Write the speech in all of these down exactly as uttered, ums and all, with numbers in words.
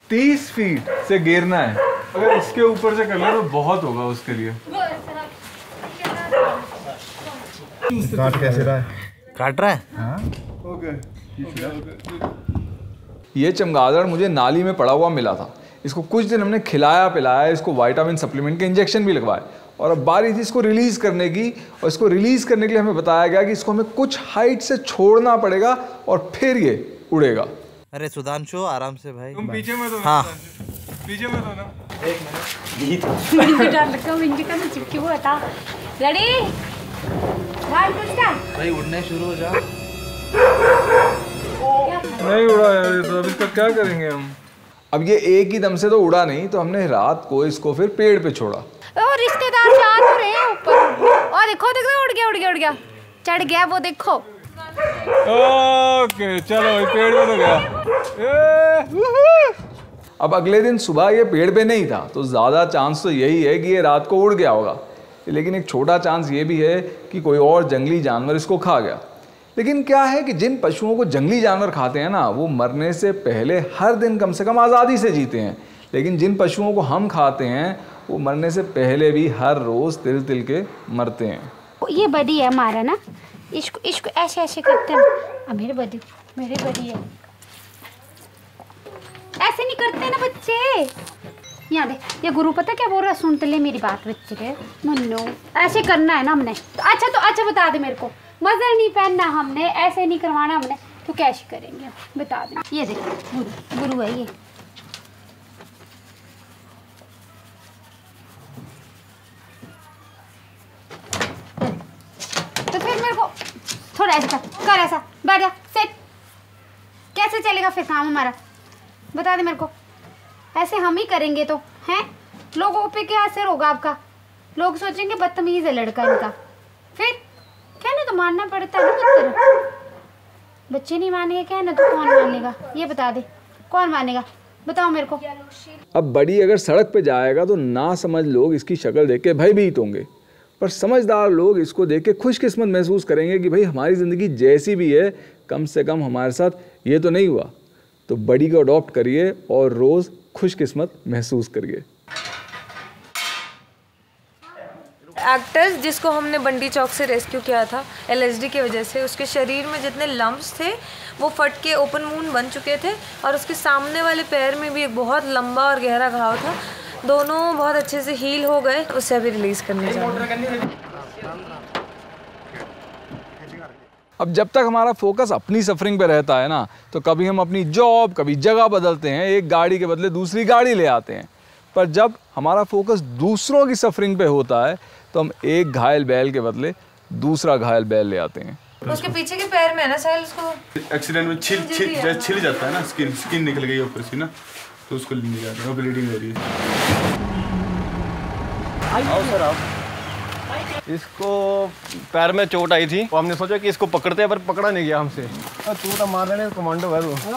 तीस फीट से गिरना है, अगर इसके ऊपर से कर ले तो बहुत होगा उसके लिए। काट कैसे रहा है? काट रहा है? हाँ ओके। ये चमगादड़ मुझे नाली में पड़ा हुआ मिला था। इसको कुछ दिन हमने खिलाया पिलाया, इसको विटामिन सप्लीमेंट के इंजेक्शन भी लगवाए और अब बारी थी इसको रिलीज़ करने की। और इसको रिलीज़ करने के लिए हमें बताया गया कि इसको हमें कुछ हाइट से छोड़ना पड़ेगा और फिर ये उड़ेगा। अरे सुधांशु आराम से भाई। तुम पीछे में तो हाँ पीछे में तो ना। एक मिनट चिपकी वो हटा। रेडी भाई उड़ने शुरू हो जाओ। नहीं उड़ा यार, तो अब इसका क्या करेंगे हम? अब ये एक ही दम से तो उड़ा नहीं, तो हमने रात को इसको फिर पेड़ पे छोड़ा। और रिश्तेदार जा तो रहे हैं ऊपर। और देखो देखो उड़ गया उड़ गया उड़ गया चढ़ गया वो देखो। ओके चलो पेड़ पे तो गया। अब अगले दिन सुबह ये पेड़ पे नहीं था, तो ज़्यादा चांस तो यही है कि ये रात को उड़ गया होगा, लेकिन एक छोटा चांस ये भी है कि कोई और जंगली जानवर इसको खा गया। लेकिन क्या है कि जिन पशुओं को जंगली जानवर खाते हैं ना, वो मरने से पहले हर दिन कम से कम आज़ादी से जीते हैं, लेकिन जिन पशुओं को हम खाते हैं वो मरने से पहले भी हर रोज़ तिल तिल के मरते हैं। ये बड़ी है हमारा ना, इसको इसको ऐसे ऐसे करते हैं। अब मेरे बड़ी मेरे बड़ी है, ऐसे नहीं करते ना बच्चे। यहाँ दे, ये गुरु पता क्या बोल रहा है, सुन तो ले मेरी बात बच्चे के मन्नो। ऐसे करना है ना हमने। अच्छा तो अच्छा बता दे मेरे को, मजर नहीं पहनना हमने, ऐसे नहीं करवाना हमने, तो कैसे करेंगे बता दे। ये देख गुरु गुरु है ये। तो फिर मेरे को थोड़ा ऐसा कर, ऐसा बैठ जा, सेट। कैसे चलेगा फिर काम हमारा, बता दे मेरे को। ऐसे हम ही करेंगे तो हैं, लोगों पे क्या असर होगा आपका? लोग सोचेंगे बदतमीज है लड़का इनका, फिर कहना तो मानना पड़ता है ना पुत्र। बच्चे नहीं मानेंगे कहना तो कौन मानेगा, ये बता दे कौन मानेगा, बताओ मेरे को। अब बड़ी अगर सड़क पे जाएगा तो ना समझ लोग इसकी शक्ल देख के भयभीत होंगे, पर समझदार लोग इसको देख के खुशकिस्मत महसूस करेंगे कि भाई हमारी ज़िंदगी जैसी भी है, कम से कम हमारे साथ ये तो नहीं हुआ। तो बड़ी को अडॉप्ट करिए और रोज़ खुशकिस्मत महसूस करिए। एक्टर्स जिसको हमने बंडी चौक से रेस्क्यू किया था एलएसडी की वजह से, उसके शरीर में जितने लम्ब्स थे वो फट के ओपन वुंड बन चुके थे और उसके सामने वाले पैर में भी एक बहुत लंबा और गहरा घाव था। दोनों बहुत अच्छे से हील हो गए, उससे अभी रिलीज करने जा रहे हैं। अब जब तक हमारा फोकस अपनी सफरिंग पे रहता है ना, तो कभी हम अपनी जॉब, कभी जगह बदलते हैं, एक गाड़ी के बदले दूसरी गाड़ी ले आते हैं। पर जब हमारा फोकस दूसरों की सफरिंग पे होता है तो हम एक घायल बैल के बदले दूसरा घायल बैल ले आते हैं। उसके पीछे के पैर में है ना साहिल, उसको एक्सीडेंट में छिल छिल छिल जाता है ना, स्किन स्किन निकल गई ऊपर से ना, तो उसको लेने जाते हैं, ब्लीडिंग हो रही है। आओ सर आओ। इसको पैर में चोट आई थी, तो हमने सोचा कि इसको पकड़ते हैं, पर पकड़ा नहीं गया हमसे। तू तो मार रहे कमांडो है तू।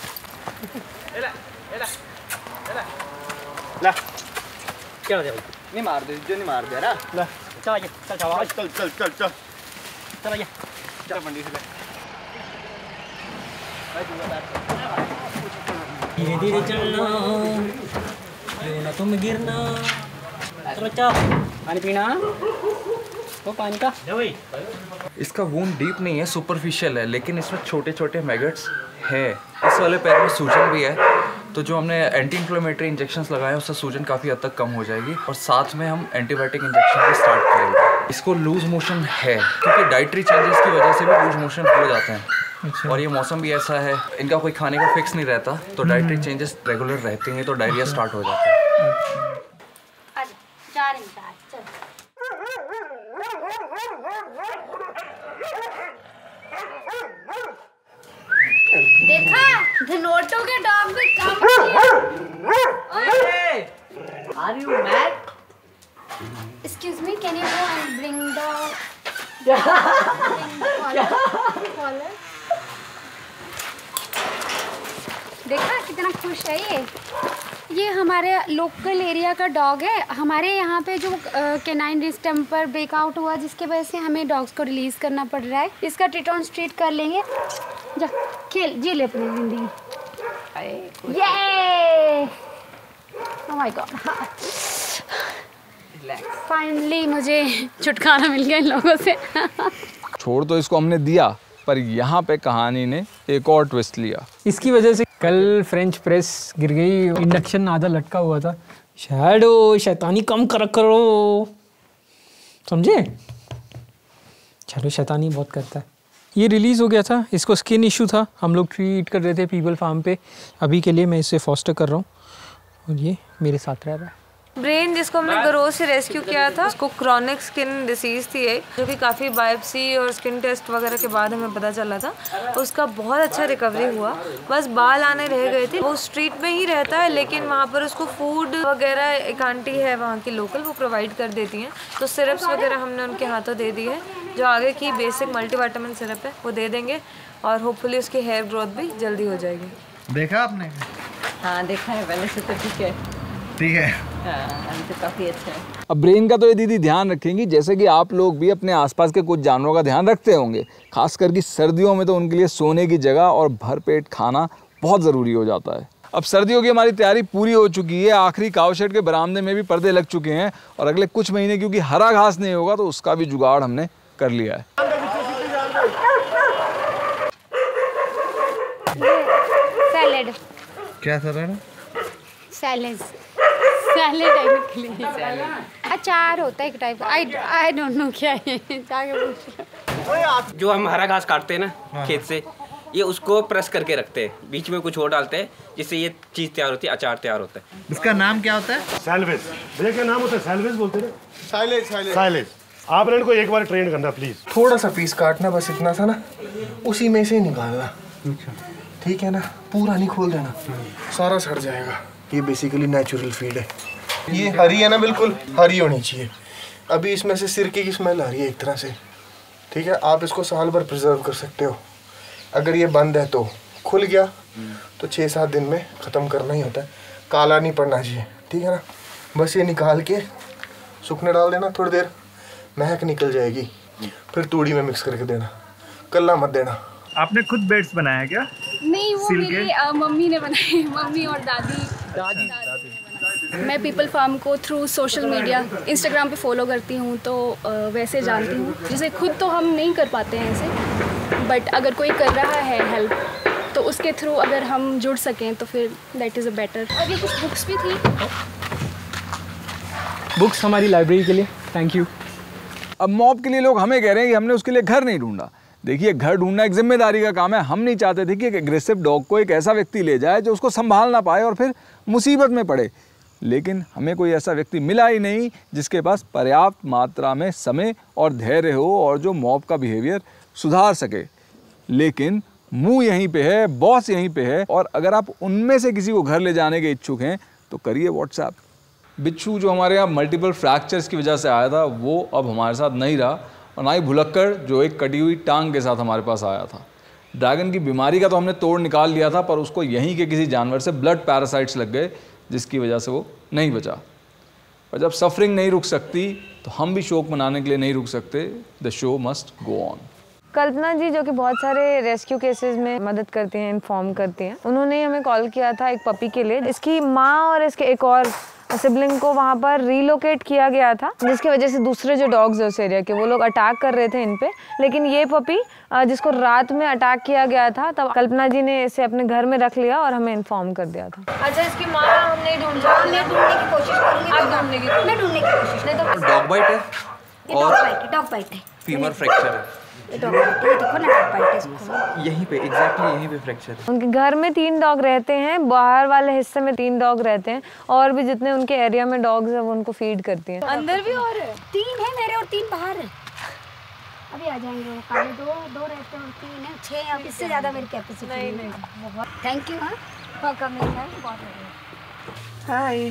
ला क्या हो जाए, नहीं मार दे, जो नहीं मार दे ना। ला चल चल चल चल चल चल चल चल आइए, चल बंडी से ले। धीरे धीरे चलना, ना तुम गिरना। चलो चल, पानी पीना, वो पानी का। इसका वूंड डीप नहीं है, सुपरफिशियल है, लेकिन इसमें छोटे छोटे मैगट्स है। इस वाले पैर में सूजन भी है, तो जो हमने एंटी इन्फ्लेमेटरी इंजेक्शंस लगाए उससे सूजन काफ़ी हद तक कम हो जाएगी और साथ में हम एंटीबायोटिक इंजेक्शन भी स्टार्ट करेंगे। इसको लूज मोशन है, क्योंकि डाइटरी चेंजेस की वजह से भी लूज मोशन हो जाते हैं। अच्छा। और ये मौसम भी ऐसा है, इनका कोई खाने का फिक्स नहीं रहता, तो डाइटरी चेंजेस रेगुलर रहते हैं, तो डायरिया स्टार्ट हो जाता है। देखा धनोटो के डॉग भी काम Hey! Are you mad? Excuse me, can you go and bring the bring the collar? collar? देखा कितना खुश है ये। ये हमारे लोकल एरिया का डॉग है। हमारे यहाँ पे जो कैनाइन डिस्टेम्पर ब्रेकआउट हुआ, जिसके वजह से हमें डॉग्स को रिलीज करना पड़ रहा है, इसका ट्रीटमेंट स्ट्रीट कर लेंगे। जा खेल जी ले अपनी जिंदगी। ये माय गॉड, फाइनली मुझे छुटकारा मिल गया इन लोगों से। छोड़ तो इसको हमने दिया, पर यहाँ पे कहानी ने एक और ट्विस्ट लिया। इसकी वजह से कल फ्रेंच प्रेस गिर गई, इंडक्शन आधा लटका हुआ था। शैडो शैतानी कम कर करो, समझे? चलो शैतानी बहुत करता है। ये रिलीज़ हो गया था, इसको स्किन इशू था, हम लोग ट्रीट कर रहे थे पीपल फार्म पे। अभी के लिए मैं इसे फॉस्टर कर रहा हूँ और ये मेरे साथ रह रहा है। ब्रेन जिसको हमने गरोह से रेस्क्यू किया था, उसको क्रॉनिक स्किन डिसीज थी एक, जो कि काफ़ी बायोप्सी और स्किन टेस्ट वगैरह के बाद हमें पता चला था। उसका बहुत अच्छा रिकवरी हुआ, बस बाल आने रह गए थे। वो स्ट्रीट में ही रहता है, लेकिन वहाँ पर उसको फूड वगैरह एक आंटी है वहाँ की लोकल, वो प्रोवाइड कर देती हैं। तो सिरप्स वगैरह हमने उनके हाथों दे दी है, जो आगे की बेसिक मल्टीविटामिन सिरप है वो दे देंगे, और होपफुली उसकी हेयर ग्रोथ भी जल्दी हो जाएगी। देखा आपने? हाँ देखा है, पहले से तो ठीक है। ठीक है, हाँ अभी तो काफ़ी अच्छा है। अब ब्रेन का तो ये दीदी ध्यान रखेंगी, जैसे कि आप लोग भी अपने आसपास के कुछ जानवरों का ध्यान रखते होंगे। खासकर कि सर्दियों में तो उनके लिए सोने की जगह और भरपेट खाना बहुत ज़रूरी हो जाता है। अब सर्दियों की हमारी तैयारी पूरी हो चुकी है, आखिरी काउशेड के बरामदे में भी पर्दे लग चुके हैं, और अगले कुछ महीने क्योंकि हरा घास नहीं होगा तो उसका भी जुगाड़ हमने कर लिया है। सैलेड। क्या सर है? सैलेड सैलेड है निकली। अचार होता है एक टाइप का, आई आई डोंट नो क्या है, जाके पूछ। जो हम हरा घास काटते हैं ना खेत से, ये उसको प्रेस करके रखते हैं, बीच में कुछ और डालते हैं, जिससे ये चीज़ तैयार होती है, अचार तैयार होता है। इसका नाम क्या होता है? सैलवेज। भैया क्या नाम होता है? सैलवेज बोलते हैं। Silage silage silage. आप इनको एक बार ट्रेन करना प्लीज। थोड़ा सा पीस काटना, बस इतना सा ना, उसी में से निकालना, ठीक है ना? पूरा नहीं खोल देना, सारा सड़ जाएगा। ये बेसिकली नेचुरल फीड है। ये हरी है ना, बिल्कुल हरी होनी चाहिए। अभी इसमें से सिरके की स्मेल आ रही है एक तरह से, ठीक है? आप इसको साल भर प्रिजर्व कर सकते हो। अगर ये बंद है तो खुल गया तो छः सात दिन में ख़त्म करना ही होता है, काला नहीं पड़ना चाहिए, ठीक है ना? बस ये निकाल के सूखने डाल देना, थोड़ी देर महक निकल जाएगी, फिर तूड़ी में मिक्स करके देना, कल्ला मत देना। आपने खुद बेड्स बनाया क्या? नहीं, वो मेरी आ, मम्मी ने बनाए, मम्मी और दादी दादी, दादी। मैं पीपल फार्म को थ्रू सोशल मीडिया इंस्टाग्राम पे फॉलो करती हूँ, तो आ, वैसे जानती हूँ। जैसे खुद तो हम नहीं कर पाते हैं ऐसे, बट अगर कोई कर रहा है हेल्प, तो उसके थ्रू अगर हम जुड़ सकें तो फिर दैट इज़ अ बेटर। और ये कुछ बुक्स भी थी, बुक्स हमारी लाइब्रेरी के लिए, थैंक यू। अब मॉब के लिए लोग हमें कह रहे हैं कि हमने उसके लिए घर नहीं ढूंढा। देखिए, घर ढूंढना एक जिम्मेदारी का काम है। हम नहीं चाहते थे कि एक एग्रेसिव डॉग को एक ऐसा व्यक्ति ले जाए जो उसको संभाल ना पाए और फिर मुसीबत में पड़े, लेकिन हमें कोई ऐसा व्यक्ति मिला ही नहीं जिसके पास पर्याप्त मात्रा में समय और धैर्य हो और जो मॉब का बिहेवियर सुधार सके। लेकिन मुंह यहीं पे है, बॉस यहीं पे है, और अगर आप उनमें से किसी को घर ले जाने के इच्छुक हैं तो करिए व्हाट्सएप। बिच्छू जो हमारे यहाँ मल्टीपल फ्रैक्चर्स की वजह से आया था, वो अब हमारे साथ नहीं रहा, और ना ही भुलक्कड़ जो एक कटी हुई टांग के साथ हमारे पास आया था। ड्रैगन की बीमारी का तो हमने तोड़ निकाल लिया था, पर उसको यहीं के किसी जानवर से ब्लड पैरासाइट्स लग गए, जिसकी वजह से वो नहीं बचा। और जब सफरिंग नहीं रुक सकती तो हम भी शोक मनाने के लिए नहीं रुक सकते। The show must go on. Kalpana ji, जो कि बहुत सारे रेस्क्यू केसेस में मदद करती हैं, इन्फॉर्म करती हैं, उन्होंने हमें कॉल किया था एक पपी के लिए। इसकी माँ और इसके एक और सिबलिंग को वहाँ पर रीलोकेट किया गया था, जिसकी वजह से दूसरे जो डॉग्स है उस एरिया के, वो लोग अटैक कर रहे थे इन पे। लेकिन ये पपी जिसको रात में अटैक किया गया था, तब कल्पना जी ने इसे अपने घर में रख लिया और हमें इन्फॉर्म कर दिया था। अच्छा, इसकी माँ हमने ढूंढा, मैं ढूंढने की कोशिश करूँगी। आप ढूंढने की मैं ढूंढने की कोशिश नहीं तो डॉग बाइट है और डॉग बाइट है, फीमर फ्रैक्चर है। डॉग बाइट है, देखो ना डॉग बाइट है इसको। यहीं पे एग्जैक्टली यहीं पे फ्रैक्चर है। उनके घर में तीन डॉग रहते हैं, बाहर वाले हिस्से में तीन डॉग रहते हैं, और भी जितने उनके एरिया में डॉग्स हैं वो उनको फीड करती हैं। अंदर भी और है, तीन है मेरे और तीन बाहर है। अभी आ जाएंगे वो, काले दो दो रहते हैं और तीन है, छः या इससे ज़्यादा मेरी कैपेसिटी नहीं। नहीं बहुत थैंक यू। हाँ कम है, बहुत हाय,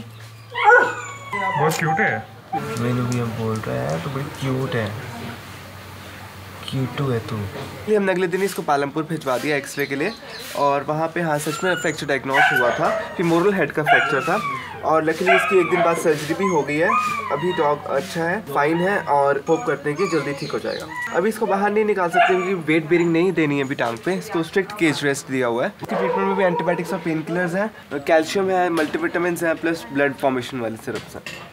बहुत क्यूट है। मैंने भी अब बोल रहा है तो बड़ी क्यूट है, क्यूटू है तू। ये हमने अगले दिन इसको पालमपुर भिजवा दिया एक्सरे के लिए, और वहाँ पे हाँ सच में फ्रैक्चर डायग्नोस हुआ था, फीमोरल हेड का फ्रैक्चर था, और लकीली इसकी एक दिन बाद सर्जरी भी हो गई है। अभी डॉग अच्छा है, फाइन है, और होप करते हैं कि जल्दी ठीक हो जाएगा। अभी इसको बाहर नहीं निकाल सकते क्योंकि वेट बेरिंग नहीं देनी है अभी टांग पे, इसको स्ट्रिक्ट केज रेस्ट दिया हुआ है। इसकी ट्रीटमेंट में भी एंटीबायोटिक्स और पेन किलर्स हैं, कैल्शियम है, मल्टीविटामिन है, प्लस ब्लड फॉर्मेशन वाले सिरप्स हैं।